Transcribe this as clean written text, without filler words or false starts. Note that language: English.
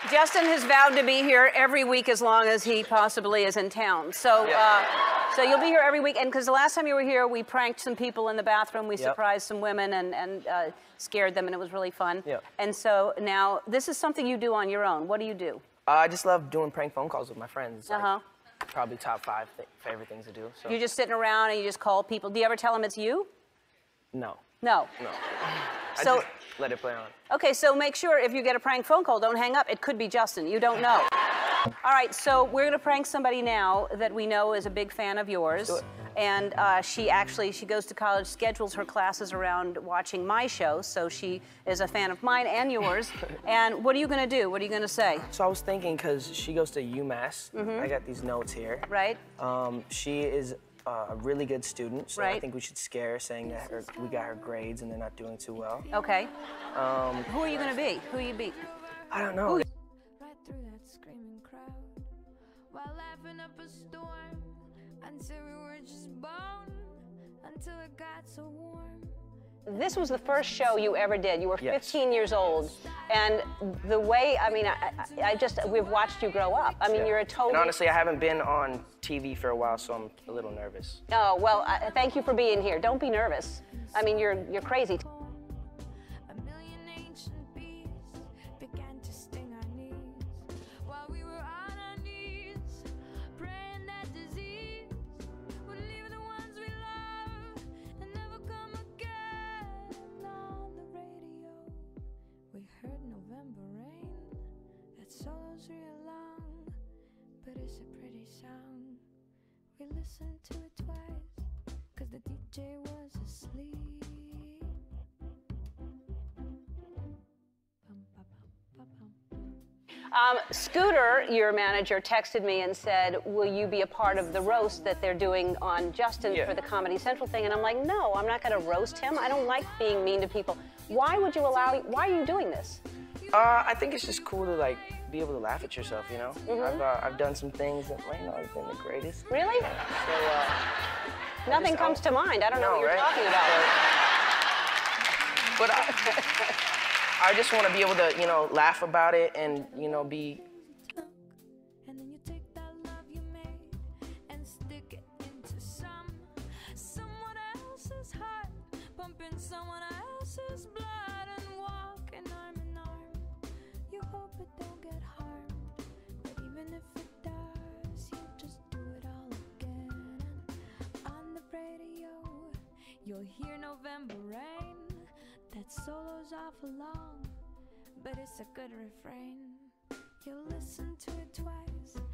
Justin has vowed to be here every week as long as he possibly is in town. So, so you'll be here every week. And because the last time you were here, we pranked some people in the bathroom. We surprised some women and scared them, and it was really fun. And so now this is something you do on your own. What do you do? I just love doing prank phone calls with my friends. It's like probably top 5 favorite things to do. So. You're just sitting around and you just call people. Do you ever tell them it's you? No. No. No. So, I just let it play on. Okay, so make sure if you get a prank phone call, don't hang up. It could be Justin. You don't know. All right, so we're going to prank somebody now that we know is a big fan of yours. Let's do it. And she goes to college, schedules her classes around watching my show, so she is a fan of mine and yours. And what are you going to do? What are you going to say? So I was thinking, because she goes to UMass, I got these notes here. Right. She is a really good student, so right. I think we should scare her, saying that we got her grades and they're not doing too well. Okay. Who are you going to be? Who you be? I don't know. Right through that screaming crowd, while laughing up a storm, until we were just bone, until it got so warm. This was the first show you ever did. You were 15 years old. And the way, I mean, we've watched you grow up. I mean, you're a total... And honestly, I haven't been on TV for a while, so I'm a little nervous. Oh, well, thank you for being here. Don't be nervous. I mean, you're crazy. A million ancient bees began to sting our knees, while we were on our knees, praying that disease would leave the ones we love and never come again. On the radio, we heard November rain. That solo's real long, but it's a pretty song. We listened to it twice, 'cause the DJ was asleep. Scooter, your manager, texted me and said, will you be a part of the roast that they're doing on Justin for the Comedy Central thing? And I'm like, no, I'm not going to roast him. I don't like being mean to people. Why are you doing this? I think it's just cool to, like, be able to laugh at yourself, you know? I've done some things that might not have been the greatest. Really? So, nothing comes to mind. I don't know what you're talking about. But I just want to be able to, you know, laugh about it and, you know, be... And then you take that love you made and stick it into someone else's heart, pumping someone else's blood and walking arm in arm. You hope it don't get harmed, but even if it does, you just do it all again. On the radio, you'll hear November rain. That solo's awful long, but it's a good refrain. You'll listen to it twice,